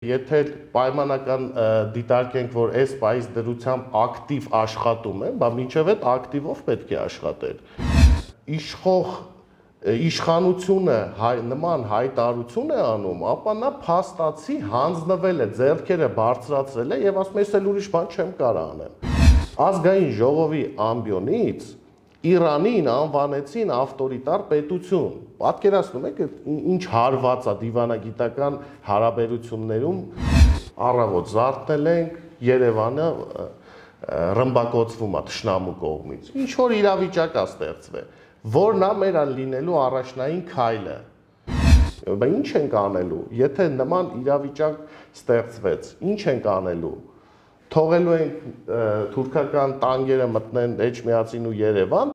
եթե պայմանական դիտարկենք, որ այս պայից դրությամբ ակտիվ աշխատում են, բա մինչև այդ ակտիվով պետք է աշխատել։ Իշխող իշխանությունը նման հայտարարություն է անում, ապա նա փաստացի հանձնվել է, ձեռքերը բարձրացրել է եւ ասում է, ես էլ ուրիշ բան չեմ կարող անեմ։ Ազգային ժողովի ամբիոնից Իրանին անվանեցին ավտորիտար պետություն։ Պատկերացնում եք ինչ հարված է դիվանագիտական հարաբերություններում, առավոտ զարթնել ենք, Երևանը ռմբակոծվում է թշնամու կողմից։ Ինչ որ իրավիճակ է ստեղծվել, որն է մեր լինելու առաջնային քայլը։ Բայց ինչ ենք անելու, եթե նման իրավիճակ ստեղծվեց, ինչ ենք անելու։ Թողելու ենք թուրքական տանկերը մտնեն Էջմիածին ու Երևան,